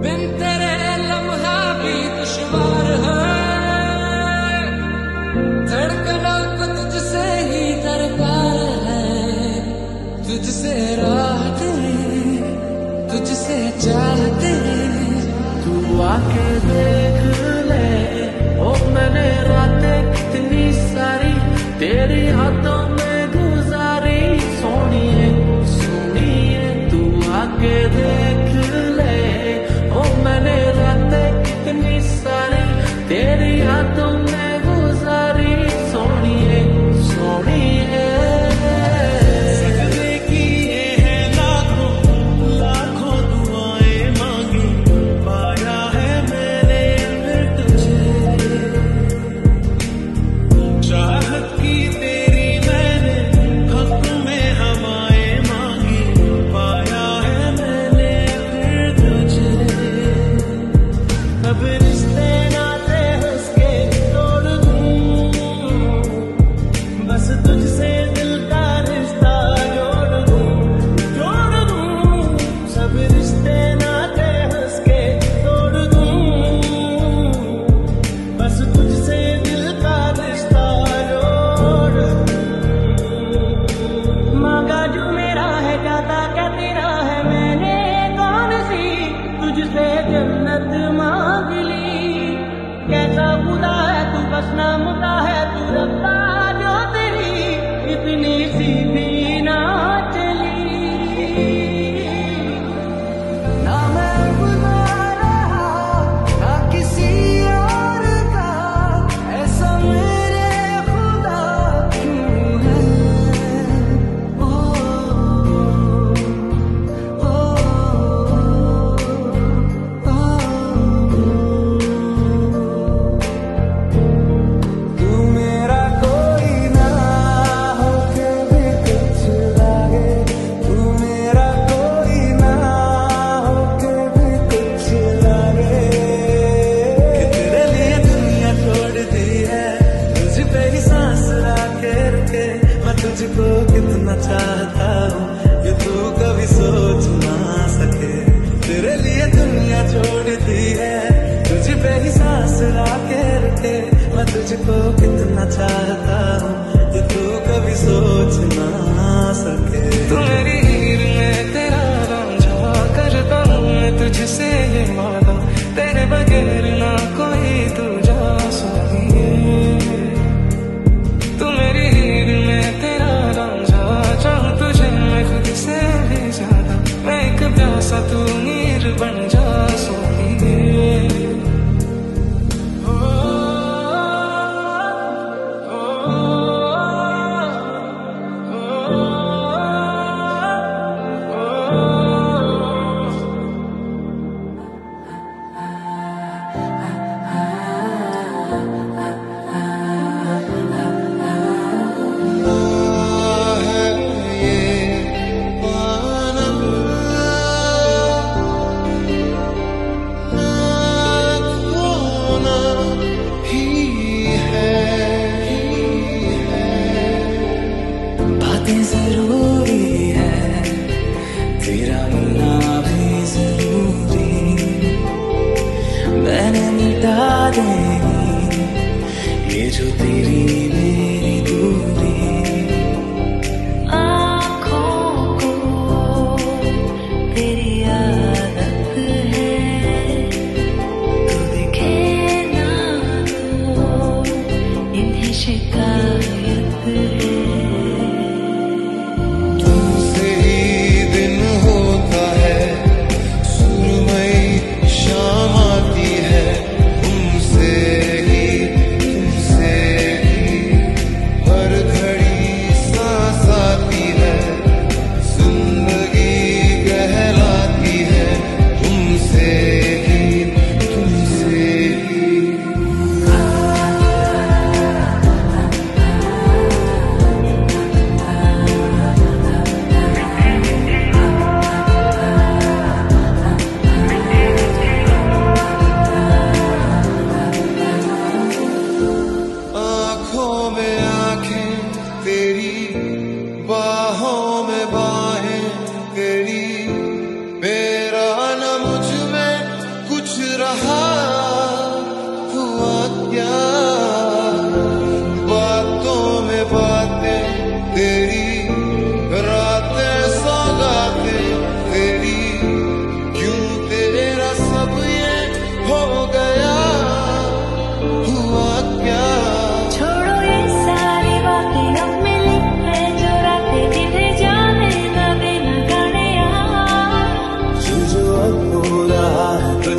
बिन तेरे लम्हा भी दुश्वार है, धड़कनों को तुझसे ही दरकार है, तुझसे राहते तुझसे चाहते। तू आके देख ले ओ मैंने रातें कितनी सारी तेरी हाथों में गुजारी। सोनिए सोनिए तू आके देख ले ओ मैंने रातें कितनी सारी तेरी हाथों में गुजारी। सोनिए सोनिए जन्नत मांग ली। कैसा खुदा है तू, बस नामुदा है तू रब्बा, जो तेरी इतनी सी भी ना चली। ना मैं गुज़ार रहा ना किसी और का, ऐसा मेरे खुदा क्यों है। तुझको कितना चाहता हूँ ये तू कभी सोच ना सके। तेरे लिए दुनिया छोड़ दी है, तुझ पे ही सांस लाके रखे। मैं तुझको कितना चाहता हूँ ये तू कभी सोच ना सके। तू मेरी हीर में तेरा रांझा, करता हूँ मैं तुझसे ये वादा, तेरे बगैर ना कोई दूजा सोनिए। तू मेरी हीर में तेरा रांझा, चाहूं तुझे मैं खुद से भी ज्यादा, मैं एक प्यासा तू नीर बन जा सोनिए। जरूरी है तेरा मिलना भी जरूरी, मैंने मिटा देनी ये जो तेरी मेरी दूरी। आँखों को तेरी आदत है, तू दिखे ना तो इन्हें शिकायत है।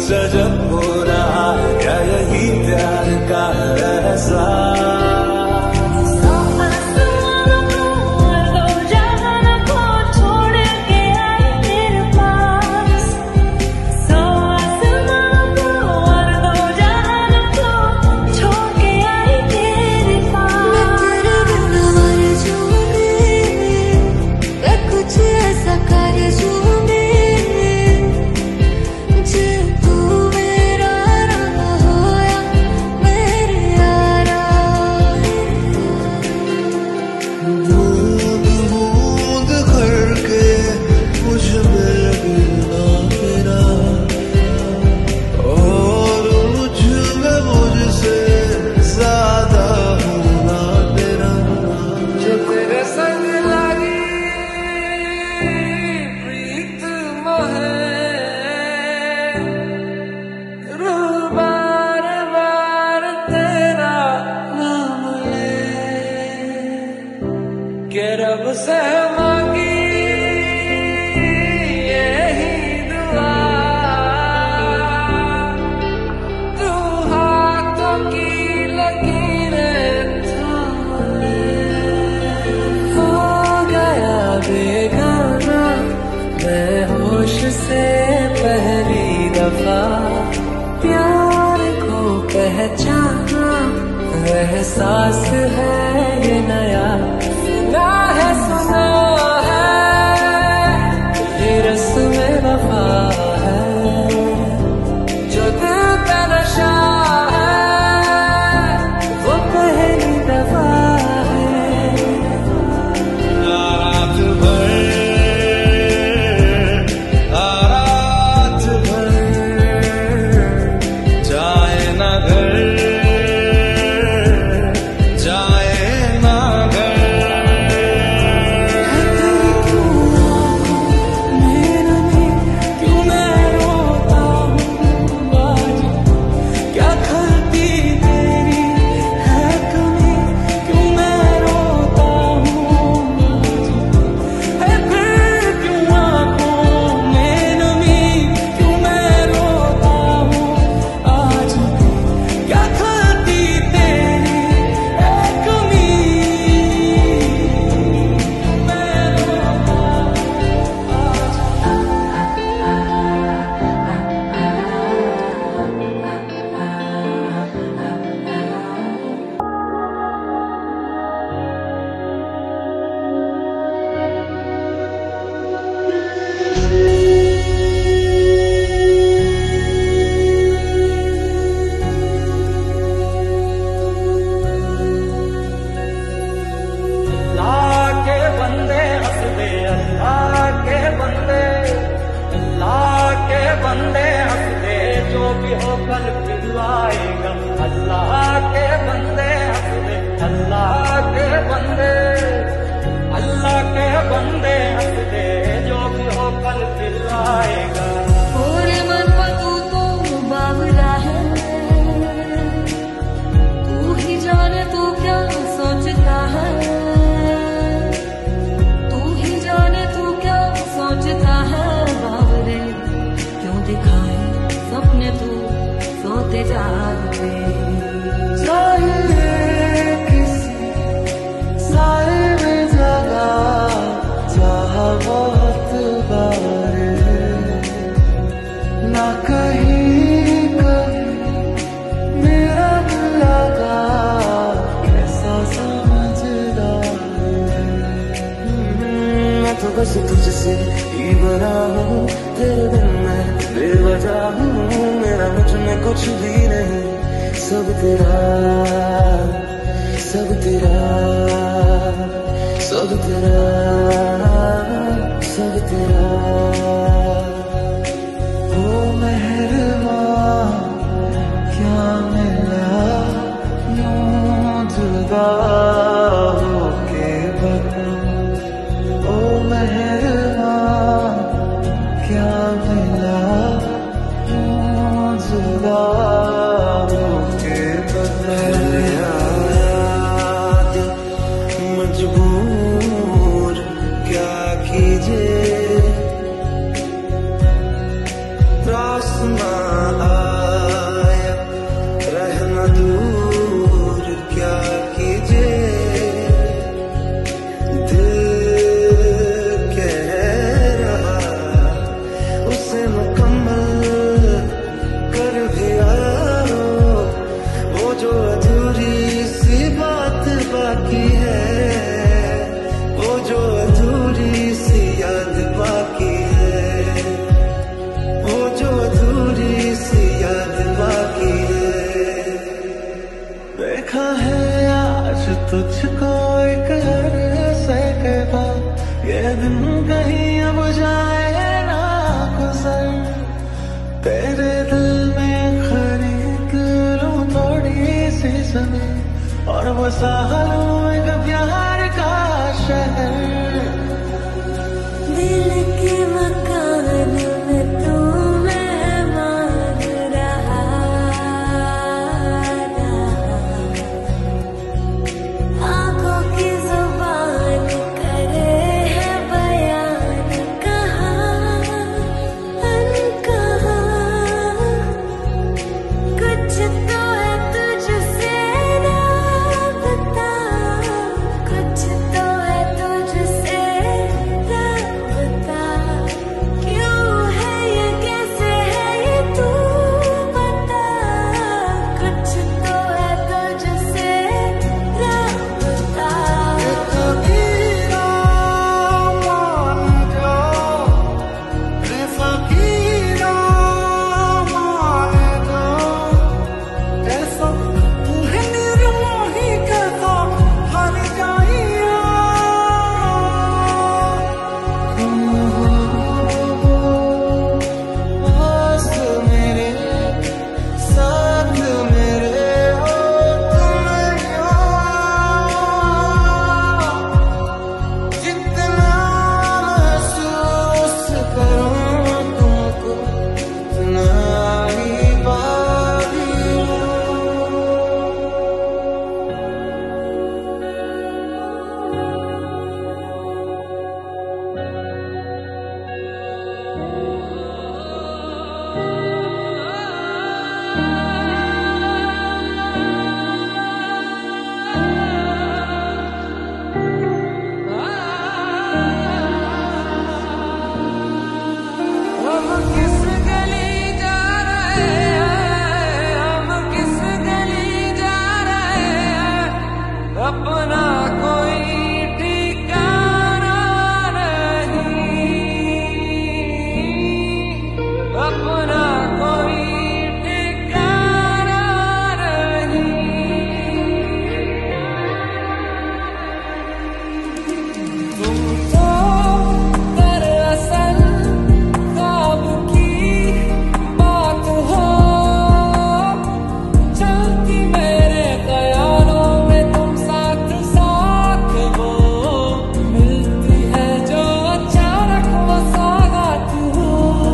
जब हो रहा है क्या यही प्यार का एहसास। रब से मांगी यही दुआ, तू हाथों की लकीरें थाम ले। हो गया बेगाना मैं होश से पहली दफा, प्यार को पहचाना एहसास है ये नया। सुना है ये रस्म वफा है, जो दिल का नशा है वो पहली दफा है। रात भर जाए ना घर, जो भी हो कल फिर आएगा। अल्लाह के बंदे हंस दे, अल्लाह के बंदे, अल्लाह के बंदे हंस दे, जो भी हो कल फिर आएगा। पूरे मन पर तू तो बावला है, तू ही जाने तू क्या सोचता है, तू ही जाने तू क्या सोचता है। बावले क्यों दिखाए सपने तू सोते जागते, किसी साए में जगा चाह बहुत बार, ना कहीं कहीं मेरा दिल लगा कैसा समझदार। मैं तो बस तुझसे ही बना हूँ, तेरे बिन मैं बेवजह हूँ, मेरा मुझ में कुछ भी नहीं, सब तेरा, सब तेरा, सब तेरा, सब तेरा। ओ मेहरबान क्या मिला यूं जुदा होके बता, ओ मेहरबान क्या मिला यूं जुदा होके बता। मजबूर क्या कीजिए, आसमान आया, रहना दूर क्या कीजिए, दिल कह रहा उसे मुकम्मल कर भी आओ, वो जो अधूरी सी बात बाकी है, वो जो अधूरी सी याद बाकी है, वो जो अधूरी सी याद बाकी है। देखा है आज तुझको एक अरसे के बाद, ये दिन कहीं अब जाए ना गुजर, तेरे दिल में खरीद लूं थोड़ी सी जमीन और बसा लूं एक प्यार का शहर। दिल के मकान में तू मेहमान रहा, आंखों की जुबान करे है बयान, कहाँ अनकहा कुछ तो है तुझसे राबता, कुछ तो है तुझसे राबता, क्यों है ये कैसे है ये तू बता, कुछ तो है तुझसे राबता। फकीरा मान जाओ, रे फकीरा मान जाओ, ऐसा तू है निर्मोही कहता हर जाइया, तुम हो पास मेरे, साथ मेरे हो तुम हो, जितना महसूस करूं तुमको उतना ही पागी हूं। हम किस गली जा रहे हैं, हम किस गली जा रहे हैं, अपना कोई ठिकाना नहीं, अपना कोई ठिकाना नहीं। तुम तो दरअसल ख्वाब की बात हो, चलती मेरे ख्यालों में तुम साथ साथ हो, मिलती है जो अचानक वो सौगात हो।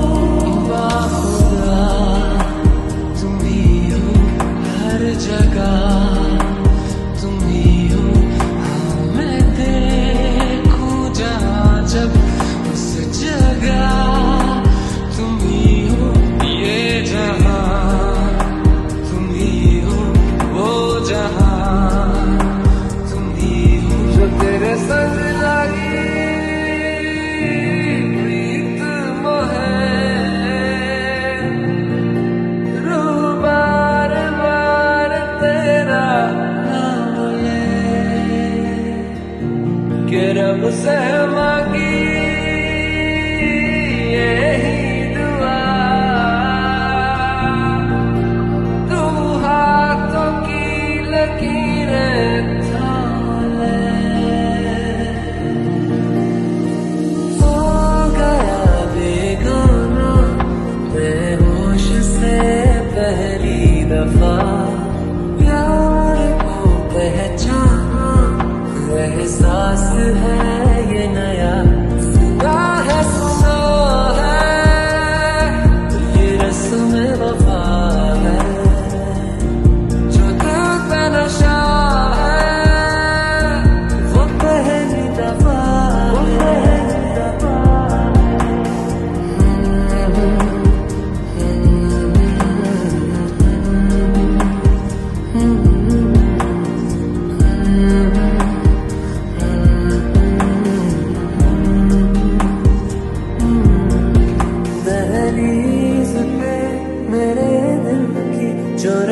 बाखुदा तुम ही हो हर जगह, तुम ही हो हाँ मैं देखूं जहाँ जब उस जगह, तुम ही हो ये जहाँ, तुम ही हो वो जहाँ, तुम ही हो जो तेरे संग लगी प्रीत मोहे, रूह बार बार तेरा नाम ले, के रब से मांगी यही दुआ, तू हाथों की लकीरें थाम ले। हो गया बेगाना मैं होश से पहली दफा, प्यार को पहचाना एहसास है ये नया।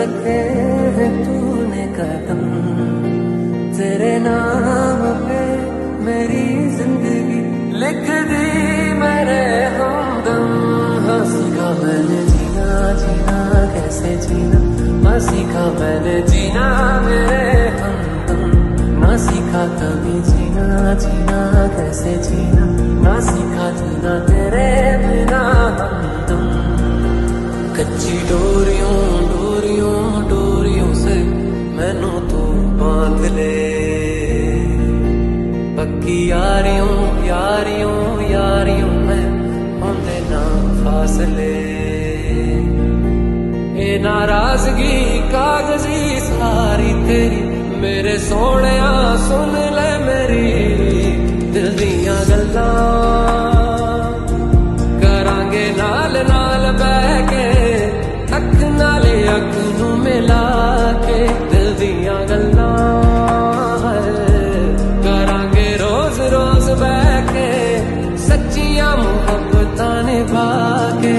रखे हैं तूने कदम, तेरे नाम पे मेरी जिंदगी लिख दी मेरे हमदम। हाँ सीखा मैंने जीना, जीना कैसे जीना, हाँ सीखा मैंने जीना मेरे हमदम। ना सीखा कभी जीना, जीना कैसे जीना, ना सीखा जीना तेरे बिना हमदम। कच्ची डोरियों डोरियों डोरियों से मैनू तू बांध ले, पक्की यारियों यारियों यारियों में होंदे ना फासले। ए नाराजगी कागजी सारी तेरी, मेरे सोहणिया सुन ले मेरी दिल दियां गल्लां। करांगे नाल नाल बह के, अख नाले अख नू मिला के दिल दियां गल्लां। करांगे रोज रोज बह के सच्चियां मुहब्बतां निभा के।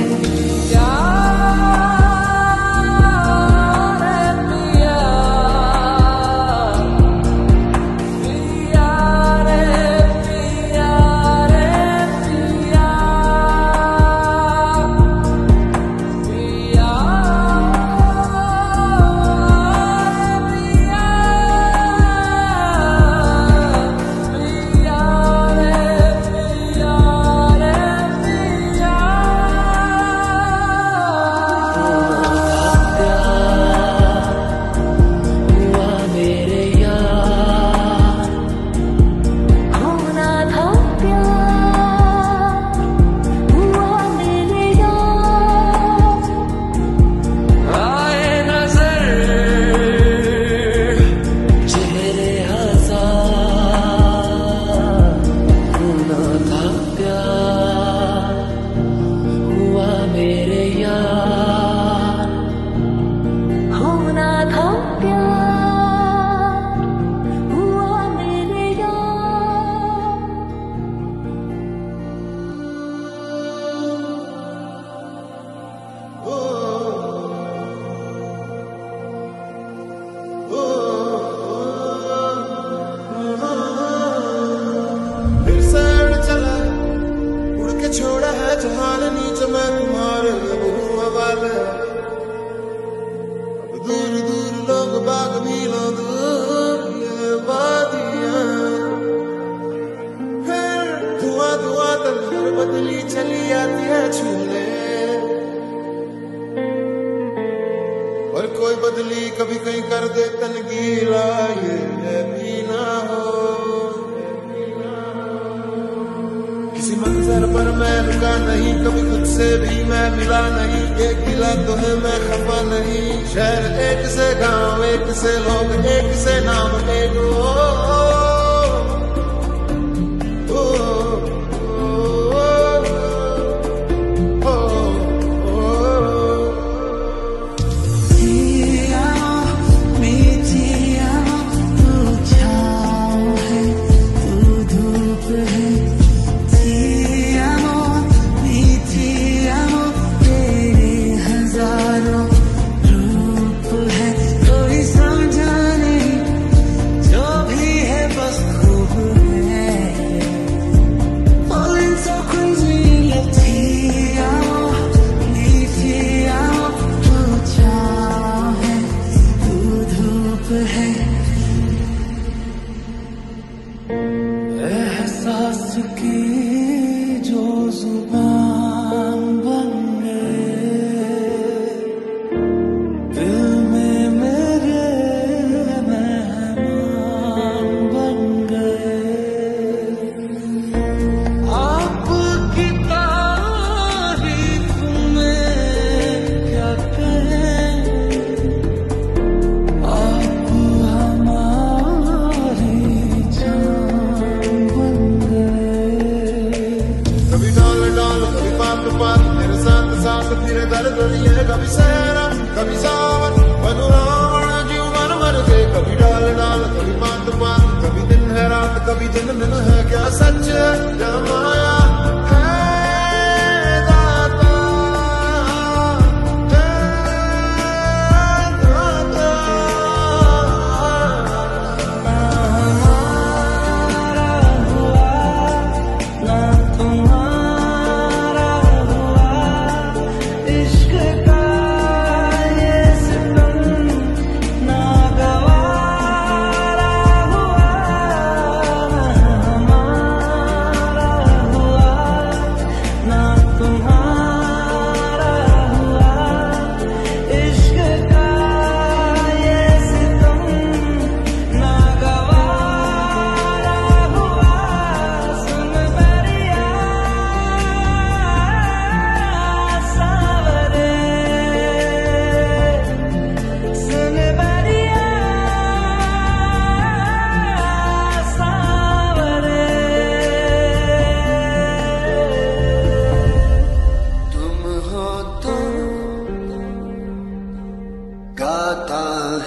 जहान नीच मैं तुम्हारे हवाले। अब दूर दूर लोग बाग मीलों दूर ये वादियां, फिर धुआं धुआं तलवार बदली चली आती है छूले। और कोई बदली कभी कहीं कर दे तन गीला, ये भी ना हो। किसी मंजर पर मैं रुका नहीं, कभी खुद से भी मैं मिला नहीं। एक गिला तो है मैं खफा नहीं, शहर एक से गांव एक से लोग एक से नाम एक। रूप है कोई समझा नहीं, जो भी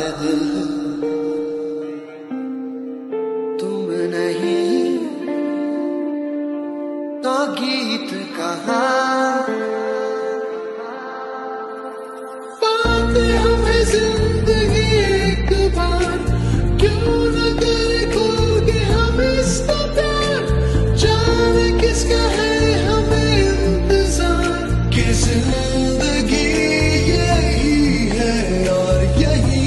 दिल तुम नहीं तो गीत कहाँ पाते हमें जिंदगी एक बार क्यों न करे खोल के हम इसका प्यार जाने किसका है हमें इंतजार कि जिंदगी यही है और यही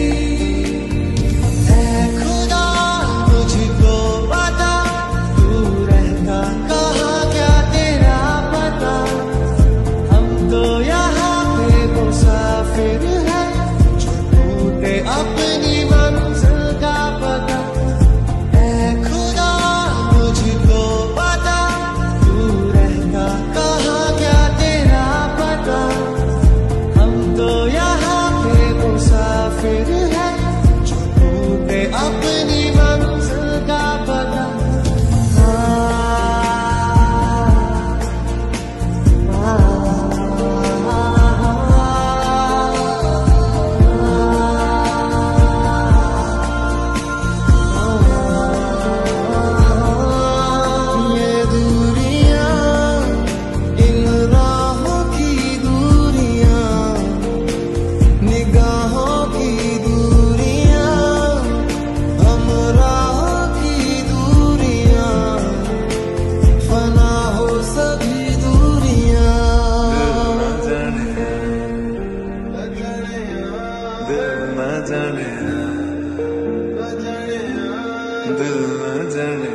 है खुदा मुझको बता तू रहता कहाँ क्या तेरा पता हम तो यहाँ पे मुसाफिर है जो ढूंढे अपनी मंजिल का पता है खुदा मुझको बता तू रहता कहाँ क्या तेरा पता हम तो यहाँ पे मुसाफिर है जो ढूंढे अपनी मंजिल का पता ये दूरियां इन राहों की दूरियां निगाहों की दूरियां हम राहों की दूरियां फना हो सभी दूरियां दिल न जाने